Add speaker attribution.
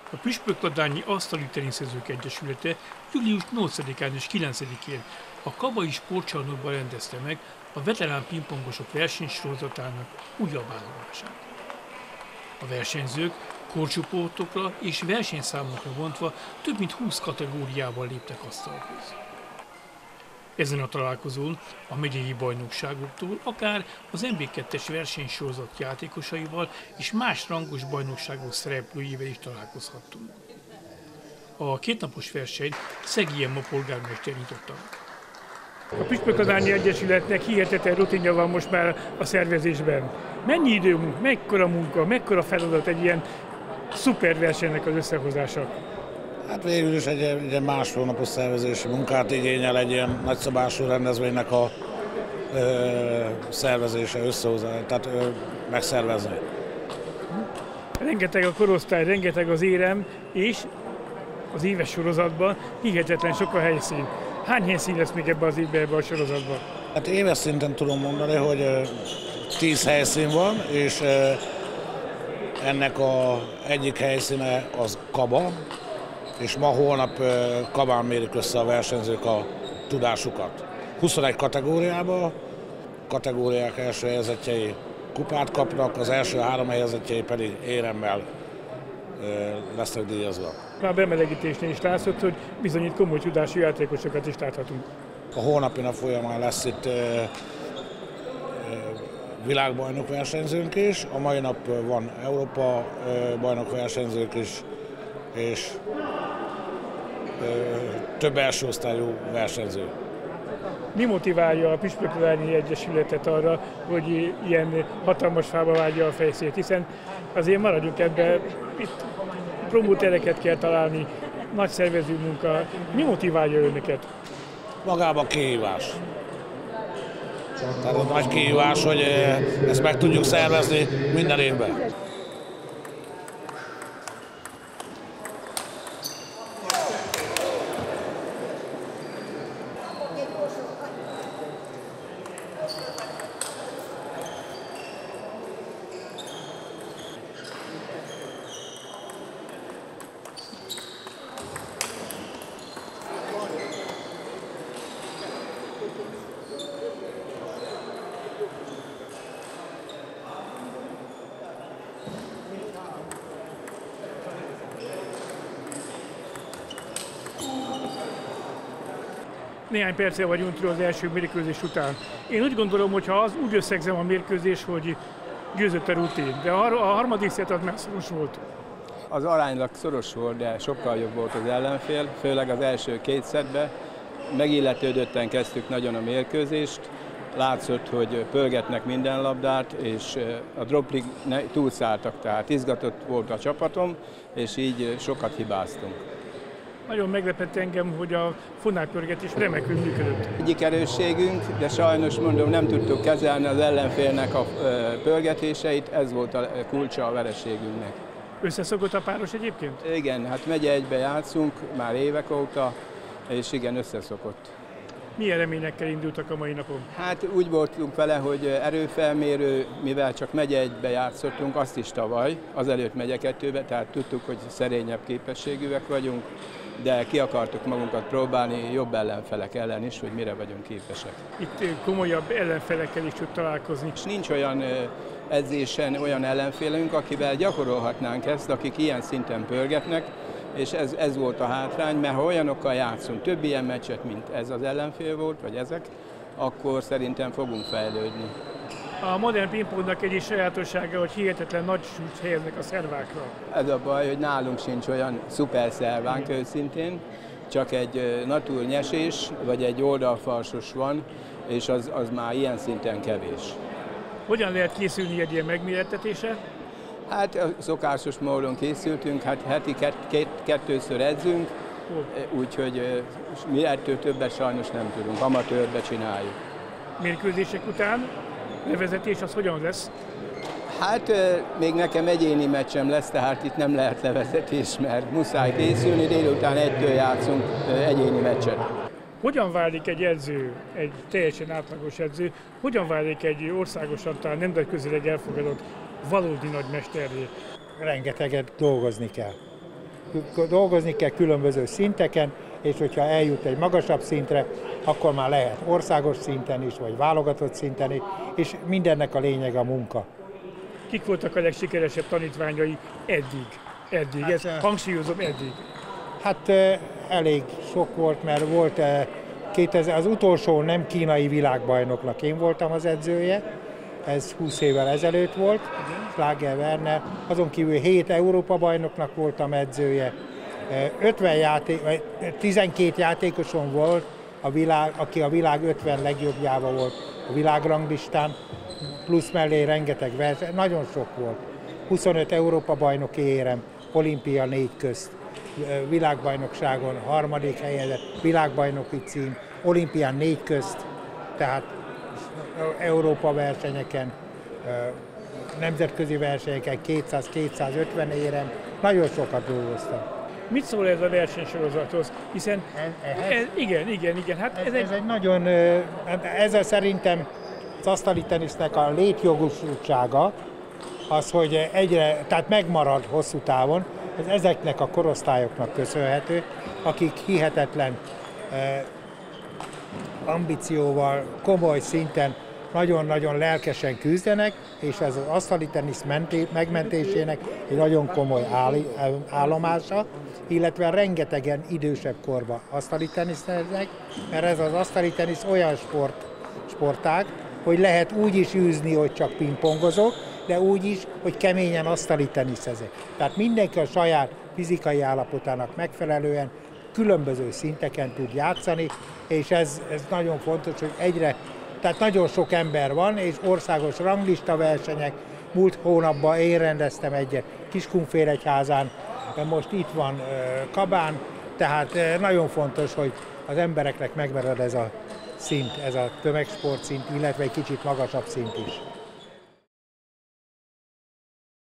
Speaker 1: A Püspökladányi Asztali Teniszezők Egyesülete július 8-án és 9-én a Kabai Sportcsarnokban rendezte meg a veterán pingpongosok versenysorozatának újabb állomását. A versenyzők korcsoportokra és versenyszámokra bontva több mint 20 kategóriában léptek asztalhoz. Ezen a találkozón a megyei bajnokságoktól akár az MB2-es versenysorozat játékosaival és más rangos bajnokságok szereplőivel is találkozhattunk. A kétnapos versenyt Szegi Emma polgármester nyitotta. A Püspökladányi Egyesületnek hihetetlen rutinja van most már a szervezésben. Mennyi időmunk, mekkora munka, mekkora feladat egy ilyen szuperversenynek az összehozása?
Speaker 2: Hát végül is egy másfél napos szervezési munkát igényel egy ilyen nagyszabású rendezvénynek a szervezése, összehozása, tehát megszervezni.
Speaker 1: Rengeteg a korosztály, rengeteg az érem, és az éves sorozatban hihetetlen sok a helyszín. Hány helyszín lesz még ebben az évben, ebben a sorozatban?
Speaker 2: Hát éves szinten tudom mondani, hogy 10 helyszín van, és ennek egyik helyszíne az Kaba, és holnap Kabán mérik össze a versenyzők a tudásukat. 21 kategóriában, kategóriák első helyezettjei kupát kapnak, az első 3 helyezettjei pedig éremmel lesznek díjazva.
Speaker 1: Már bemelegítésnél is látszott, hogy bizony itt komoly tudású játékosokat is láthatunk.
Speaker 2: A holnapi nap folyamán lesz itt világbajnok versenyzőnk is, a mai nap van Európa bajnok versenyzők is, és több első osztályú versenyző.
Speaker 1: Mi motiválja a Püspökladányi Egyesületet arra, hogy ilyen hatalmas fába vágja a fejszét, hiszen azért maradjunk ebben, itt promótereket kell találni, nagy szervező munka. Mi motiválja önöket?
Speaker 2: Magában a kihívás. Tehát a nagy kihívás, hogy ezt meg tudjuk szervezni minden évben.
Speaker 1: Néhány perccel vagyunk túl az első mérkőzés után. Én úgy gondolom, hogy ha úgy összegzem a mérkőzés, hogy győzött a rutin, de a harmadik szett az már szoros volt.
Speaker 3: Az aránylag szoros volt, de sokkal jobb volt az ellenfél, főleg az első 2 szettben. Megilletődötten kezdtük nagyon a mérkőzést, látszott, hogy pörgetnek minden labdát, és a droplig túlszálltak, tehát izgatott volt a csapatom, és így sokat hibáztunk.
Speaker 1: Nagyon meglepett engem, hogy a fonálpörgetés remekül működött.
Speaker 3: Egyik erősségünk, de sajnos mondom, nem tudtuk kezelni az ellenfélnek a pörgetéseit, ez volt a kulcsa a vereségünknek.
Speaker 1: Összeszokott a páros egyébként?
Speaker 3: Igen, hát megye egybe játszunk már évek óta, és igen, összeszokott.
Speaker 1: Milyen reményekkel indultak a mai napon?
Speaker 3: Hát úgy voltunk vele, hogy erőfelmérő, mivel csak megye egybe játszottunk, azt is tavaly, azelőtt megye 2-be, tehát tudtuk, hogy szerényebb képességűek vagyunk, de ki akartuk magunkat próbálni jobb ellenfelek ellen is, hogy mire vagyunk képesek.
Speaker 1: Itt komolyabb ellenfelekkel is tud találkozni.
Speaker 3: És nincs olyan edzésen olyan ellenfélünk, akivel gyakorolhatnánk ezt, akik ilyen szinten pörgetnek, és ez volt a hátrány, mert ha olyanokkal játszunk, több ilyen meccset, mint ez az ellenfél volt, vagy ezek, akkor szerintem fogunk fejlődni.
Speaker 1: A modern pingpongnak egy sajátossága, hogy hihetetlen nagy súlyt helyeznek a szervákra.
Speaker 3: Ez a baj, hogy nálunk sincs olyan szuper szervánk őszintén, csak egy naturnyesés, vagy egy oldalfarsos van, és az már ilyen szinten kevés.
Speaker 1: Hogyan lehet készülni egy ilyen megmérettetésre?
Speaker 3: Hát szokásos módon készültünk, hát heti 2-ször edzünk, úgyhogy mi ettől többet sajnos nem tudunk, amatőrbe csináljuk.
Speaker 1: Mérkőzések után levezetés az hogyan lesz?
Speaker 3: Hát még nekem egyéni meccsem lesz, tehát itt nem lehet levezetés, mert muszáj készülni, délután 1-től játszunk egyéni meccset.
Speaker 1: Hogyan válik egy edző, egy teljesen átlagos edző, hogyan válik egy országosan, talán nemzetközileg elfogadott valódi nagy mesterré?
Speaker 4: Rengeteget dolgozni kell. dolgozni kell különböző szinteken, és hogyha eljut egy magasabb szintre, akkor már lehet országos szinten is, vagy válogatott szinten is, és mindennek a lényeg a munka.
Speaker 1: Kik voltak a legsikeresebb tanítványai eddig? Hát, ezt hangsúlyozom, eddig.
Speaker 4: Hát elég sok volt, mert volt az utolsó nem kínai világbajnoknak én voltam az edzője, ez 20 évvel ezelőtt volt, Schlager Werner, azon kívül 7 Európa-bajnoknak voltam edzője, 12 játékosom volt, aki a világ 50 legjobbjába volt a világranglistán, plusz mellé rengeteg verseny, nagyon sok volt. 25 Európa-bajnoki érem, olimpia 4 közt, világbajnokságon 3. helyezett, világbajnoki cím, olimpián 4 közt, tehát Európa versenyeken, nemzetközi versenyeken 200-250 érem, nagyon sokat dolgoztam.
Speaker 1: Mit szól ez a versenysorozathoz? Hiszen igen, hát
Speaker 4: ez egy nagyon, ez szerintem az asztali tenisznek a létjogosultsága, az, hogy tehát megmarad hosszú távon, ez ezeknek a korosztályoknak köszönhető, akik hihetetlen ambícióval, komoly szinten nagyon-nagyon lelkesen küzdenek, és ez az asztali tenisz megmentésének egy nagyon komoly állomása, illetve rengetegen idősebb korban asztali teniszeznek, mert ez az asztali tenisz olyan sportág, hogy lehet úgy is űzni, hogy csak pingpongozok, de úgy is, hogy keményen asztali teniszezek. Tehát mindenki a saját fizikai állapotának megfelelően különböző szinteken tud játszani, és ez nagyon fontos, hogy tehát nagyon sok ember van, és országos ranglista versenyek. Múlt hónapban én rendeztem egyet Kiskunfélegyházán, most itt van Kabán, tehát nagyon fontos, hogy az embereknek megmarad ez a szint, ez a tömegsport szint, illetve egy kicsit magasabb szint is.